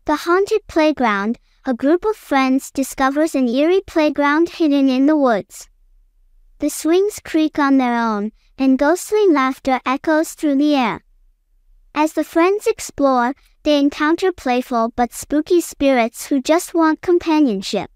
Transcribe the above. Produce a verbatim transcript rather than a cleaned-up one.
The haunted playground. A group of friends discovers an eerie playground hidden in the woods. The swings creak on their own, and ghostly laughter echoes through the air. As the friends explore, they encounter playful but spooky spirits who just want companionship.